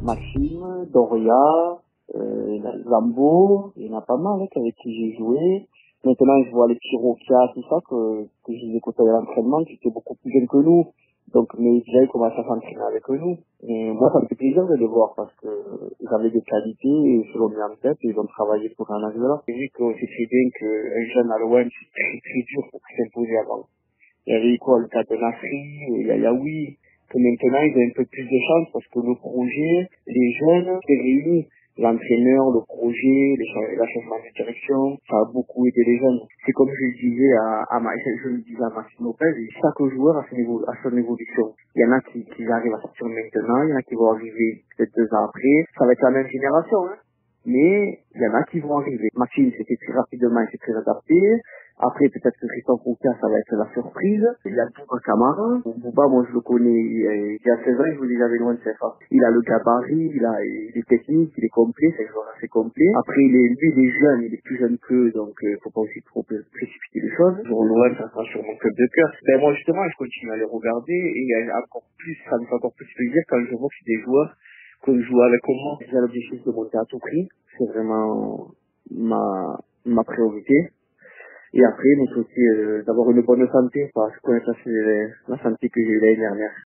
Maxime, Doria, Zambo, il y en a pas mal avec qui j'ai joué. Maintenant, je vois les petits Rokia, tout ça, que je les côtoyais à l'entraînement, qui étaient beaucoup plus jeunes que nous. Donc, mais déjà, ils commencent à s'entraîner avec nous. Et moi, ça me fait plaisir de les voir parce que ils avaient des qualités et ils se l'ont mis en tête et ils ont travaillé pour en arriver là. J'ai vu que c'est très bien qu'un jeune à l'OM, c'est très très dur pour s'imposer avant. Il y avait quoi, le cas de Nasri, il y a Yaoui, que maintenant, ils ont un peu plus de chance parce que le projet, les jeunes, c'est réuni. L'entraîneur, le projet, la changement de direction, ça a beaucoup aidé les jeunes. C'est comme je le disais je le disais à Maxime Lopez, chaque joueur a son évolution. Il y en a qui arrivent à sortir maintenant, il y en a qui vont arriver peut-être 2 ans après. Ça va être la même génération, hein. Mais il y en a qui vont arriver. Maxime, c'était très rapidement, il s'est très adapté. Après, peut-être que Christophe Rouquin, ça va être la surprise. Il y a Bouba Camara. Bouba, moi, je le connais. Il y a 16 ans, je vous dis, j'avais loin de CFA. Il a le gabarit, il est technique, il est complet, c'est un joueur assez complet. Après, lui, il est jeune, il est plus jeune qu'eux, donc faut pas aussi trop précipiter les choses. Pour l'OM, ça sera sur mon club de cœur. Ben, moi, justement, je continue à les regarder et encore plus, ça me fait encore plus plaisir quand je vois que c'est des joueurs que je joue avec moi. J'ai l'objectif de monter à tout prix. C'est vraiment ma priorité. Et après, mais c'est aussi d'avoir une bonne santé, parce que connaître la santé que j'ai eu l'année dernière.